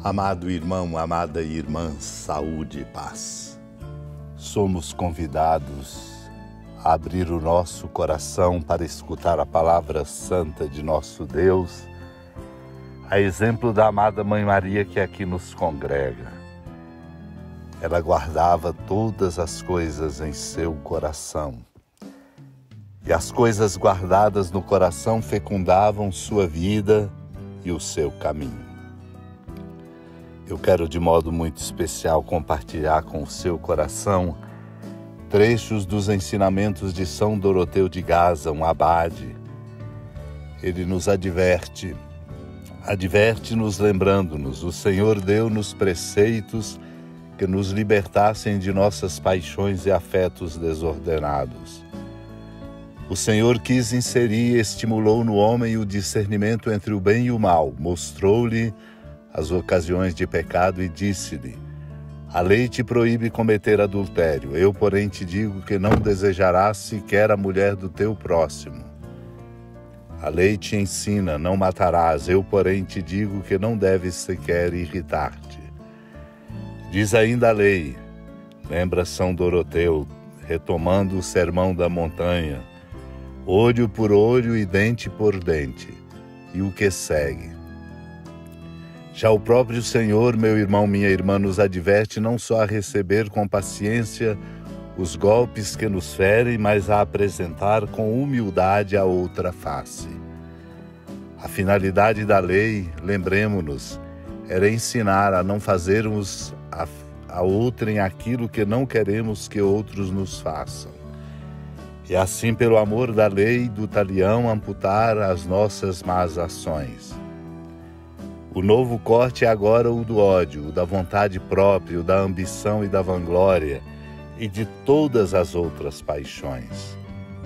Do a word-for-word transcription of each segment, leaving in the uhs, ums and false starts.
Amado irmão, amada irmã, saúde e paz. Somos convidados a abrir o nosso coração para escutar a palavra santa de nosso Deus, a exemplo da amada Mãe Maria que aqui nos congrega. Ela guardava todas as coisas em seu coração, e as coisas guardadas no coração fecundavam sua vida e o seu caminho. Eu quero de modo muito especial compartilhar com o seu coração trechos dos ensinamentos de São Doroteu de Gaza, um abade. Ele nos adverte, adverte-nos lembrando-nos, o Senhor deu-nos preceitos que nos libertassem de nossas paixões e afetos desordenados. O Senhor quis inserir e estimulou no homem o discernimento entre o bem e o mal, mostrou-lhe as ocasiões de pecado e disse-lhe: a lei te proíbe cometer adultério, eu, porém, te digo que não desejarás sequer a mulher do teu próximo. A lei te ensina, não matarás, eu, porém, te digo que não deves sequer irritar-te. Diz ainda a lei, lembra São Doroteu, retomando o sermão da montanha, olho por olho e dente por dente, e o que segue. Já o próprio Senhor, meu irmão, minha irmã, nos adverte não só a receber com paciência os golpes que nos ferem, mas a apresentar com humildade a outra face. A finalidade da lei, lembremo-nos, era ensinar a não fazermos a, a outrem aquilo que não queremos que outros nos façam. E assim, pelo amor da lei e do talião, amputar as nossas más ações. O novo corte é agora o do ódio, o da vontade própria, o da ambição e da vanglória, e de todas as outras paixões.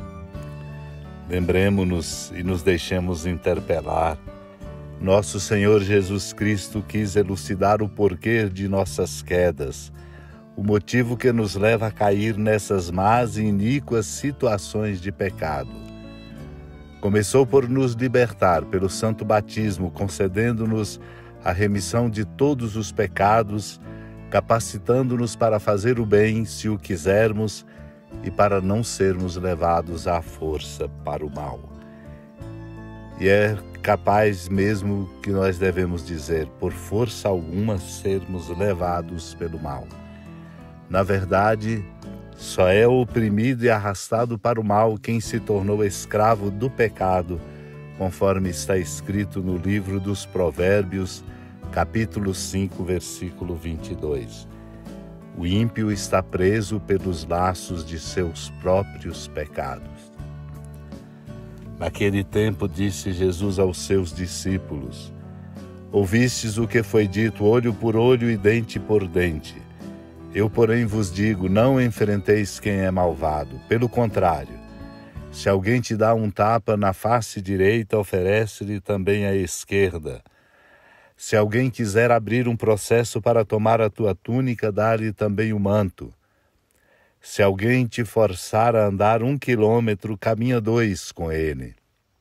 Lembremo-nos e nos deixemos interpelar. Nosso Senhor Jesus Cristo quis elucidar o porquê de nossas quedas, o motivo que nos leva a cair nessas más e iníquas situações de pecado. Começou por nos libertar pelo santo batismo, concedendo-nos a remissão de todos os pecados, capacitando-nos para fazer o bem, se o quisermos, e para não sermos levados à força para o mal. E é capaz mesmo que nós devemos dizer, por força alguma, sermos levados pelo mal. Na verdade, só é oprimido e arrastado para o mal quem se tornou escravo do pecado, conforme está escrito no livro dos Provérbios, capítulo cinco, versículo vinte e dois. O ímpio está preso pelos laços de seus próprios pecados. Naquele tempo disse Jesus aos seus discípulos: ouvistes o que foi dito, olho por olho e dente por dente. Eu, porém, vos digo, não enfrenteis quem é malvado. Pelo contrário, se alguém te dá um tapa na face direita, oferece-lhe também a esquerda. Se alguém quiser abrir um processo para tomar a tua túnica, dá-lhe também o manto. Se alguém te forçar a andar um quilômetro, caminha dois com ele.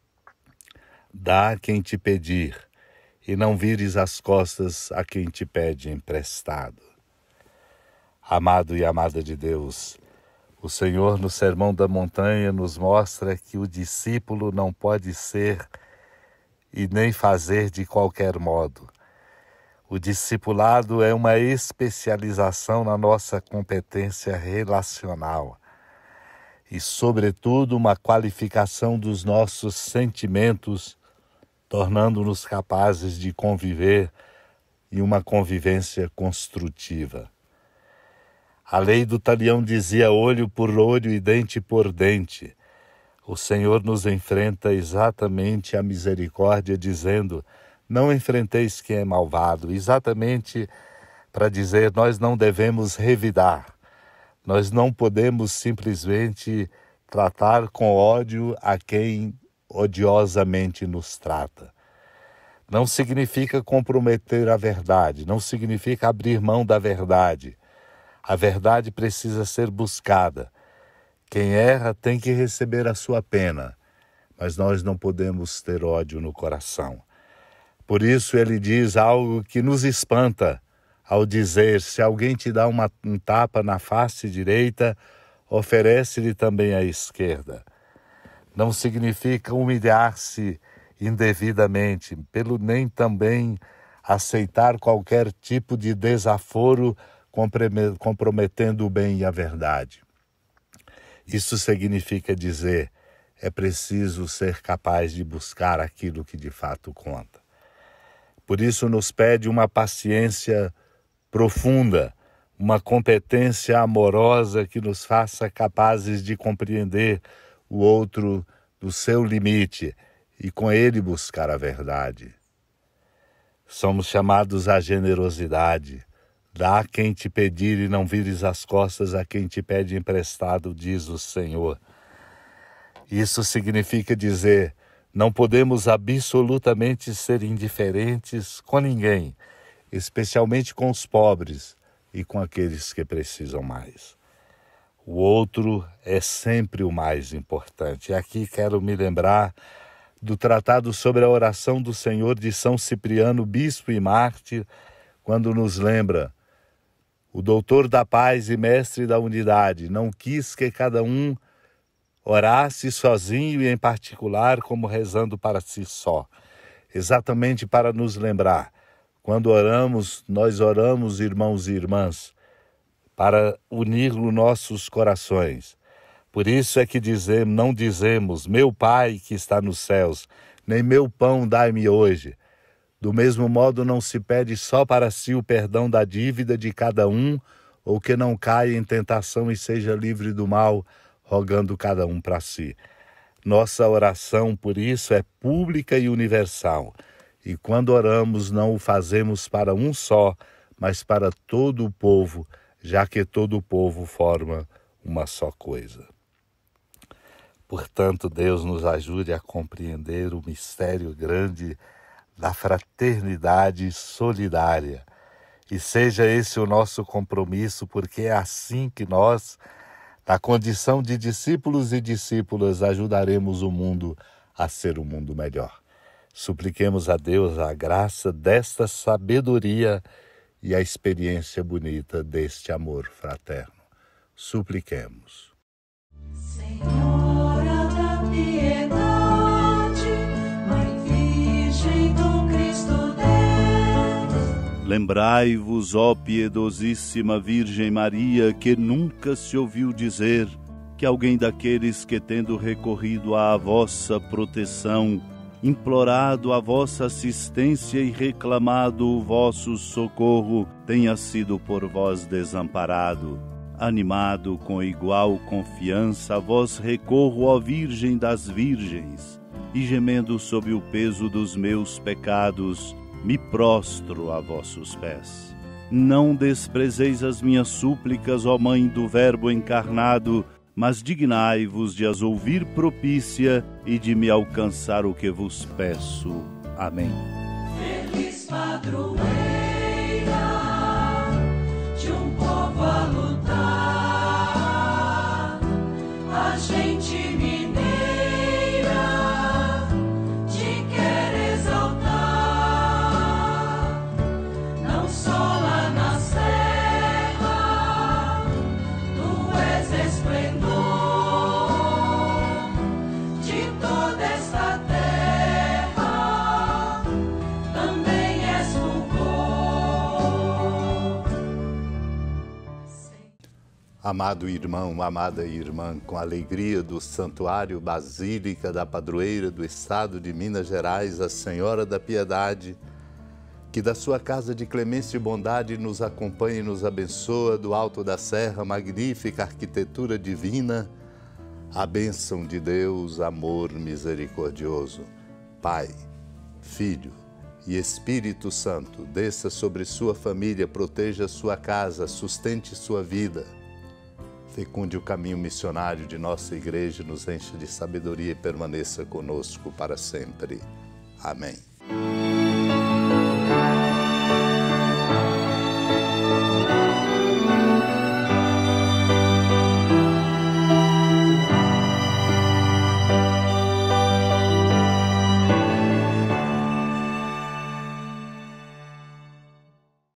Dá a quem te pedir, e não vires as costas a quem te pede emprestado. Amado e amada de Deus, o Senhor no Sermão da Montanha nos mostra que o discípulo não pode ser e nem fazer de qualquer modo. O discipulado é uma especialização na nossa competência relacional e, sobretudo, uma qualificação dos nossos sentimentos, tornando-nos capazes de conviver em uma convivência construtiva. A lei do talião dizia olho por olho e dente por dente. O Senhor nos enfrenta exatamente a misericórdia, dizendo, não enfrenteis quem é malvado, exatamente para dizer, nós não devemos revidar. Nós não podemos simplesmente tratar com ódio a quem odiosamente nos trata. Não significa comprometer a verdade, não significa abrir mão da verdade. A verdade precisa ser buscada. Quem erra tem que receber a sua pena, mas nós não podemos ter ódio no coração. Por isso ele diz algo que nos espanta ao dizer: se alguém te dá uma, um tapa na face direita, oferece-lhe também a esquerda. Não significa humilhar-se indevidamente, pelo nem também aceitar qualquer tipo de desaforo comprometendo o bem e a verdade. Isso significa dizer: é preciso ser capaz de buscar aquilo que de fato conta. Por isso nos pede uma paciência profunda, uma competência amorosa que nos faça capazes de compreender o outro do seu limite e com ele buscar a verdade. Somos chamados à generosidade. Dá a quem te pedir e não vires as costas a quem te pede emprestado, diz o Senhor. Isso significa dizer: não podemos absolutamente ser indiferentes com ninguém, especialmente com os pobres e com aqueles que precisam mais. O outro é sempre o mais importante. E aqui quero me lembrar do Tratado sobre a Oração do Senhor de São Cipriano, bispo e mártir, quando nos lembra: o doutor da paz e mestre da unidade não quis que cada um orasse sozinho e em particular como rezando para si só, exatamente para nos lembrar: quando oramos, nós oramos, irmãos e irmãs, para unir os nossos corações. Por isso é que dizemos, não dizemos: meu Pai que está nos céus, nem meu pão dai-me hoje. Do mesmo modo não se pede só para si o perdão da dívida de cada um, ou que não caia em tentação e seja livre do mal, rogando cada um para si. Nossa oração, por isso, é pública e universal. E quando oramos, não o fazemos para um só, mas para todo o povo, já que todo o povo forma uma só coisa. Portanto, Deus nos ajude a compreender o mistério grande da fraternidade solidária. E seja esse o nosso compromisso, porque é assim que nós, na condição de discípulos e discípulas, ajudaremos o mundo a ser um mundo melhor. Supliquemos a Deus a graça desta sabedoria e a experiência bonita deste amor fraterno. Supliquemos. Senhora da piedade, Mãe Virgem do Cristo Deus. Lembrai-vos, ó piedosíssima Virgem Maria, que nunca se ouviu dizer que alguém daqueles que, tendo recorrido à vossa proteção, implorado a vossa assistência e reclamado o vosso socorro, tenha sido por vós desamparado. Animado com igual confiança, a vós recorro, ó Virgem das Virgens, e gemendo sob o peso dos meus pecados, me prostro a vossos pés. Não desprezeis as minhas súplicas, ó Mãe do Verbo encarnado, mas dignai-vos de as ouvir propícia e de me alcançar o que vos peço. Amém. Feliz padroeira de um povo a lutar, a gente mineira te quer exaltar, não só lá na serra, tu és esplendor de toda esta terra, também és fulgor. Amado irmão, amada irmã, com a alegria do Santuário Basílica da Padroeira do Estado de Minas Gerais, a Senhora da Piedade, que da sua casa de clemência e bondade nos acompanhe e nos abençoa do alto da serra, magnífica arquitetura divina, a bênção de Deus, amor misericordioso, Pai, Filho e Espírito Santo, desça sobre sua família, proteja sua casa, sustente sua vida, fecunde o caminho missionário de nossa igreja, nos encha de sabedoria e permaneça conosco para sempre. Amém.